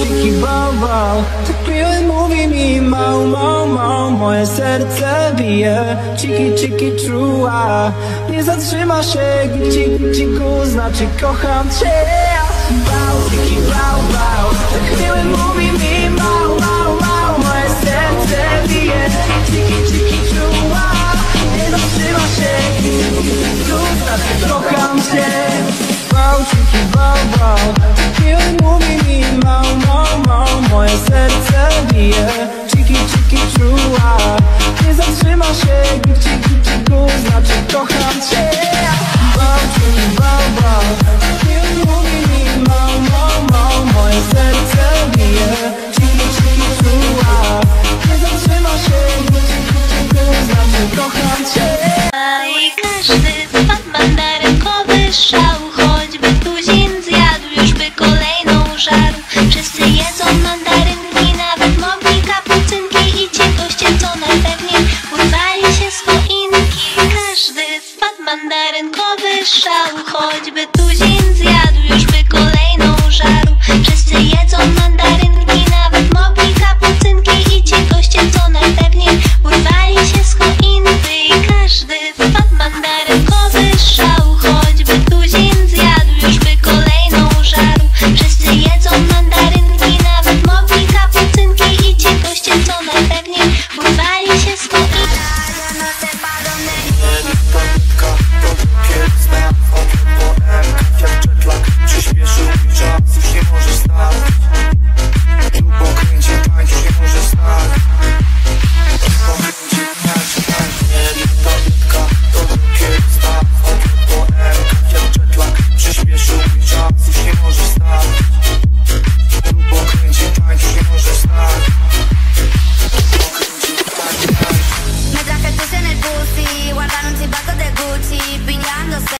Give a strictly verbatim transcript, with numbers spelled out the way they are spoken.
Ciki bał, bał, tak miły mówi mi mał, mał, mał. Moje serce bije, ciki, ciki, czuła. Nie zatrzyma się, gici, giciku, znaczy kocham cię. Bał, ciki bał, bał, tak miły mówi mi mał, mał, mał. Moje serce bije, ciki, ciki, czuła. Nie zatrzyma się, gici, giciku, znaczy kocham cię. Bał, ciki bał, bał, tak miły mówi mi mał, mał, mał. Moje serce bije, ciki, ciki, czuła. Nie zatrzyma się, gici, giciku, znaczy kocham cię. Bał, ciki bał, bał, tak miły mówi mi mał, mał, mał. Moje serce bije, ciki, ciki, czuła. Nie zatrzyma się, gici, giciku, znaczy kocham cię. I każdy wpadł mandarynkowy szał, choćby tuzin zjadł, już by kolejną żarł. Przez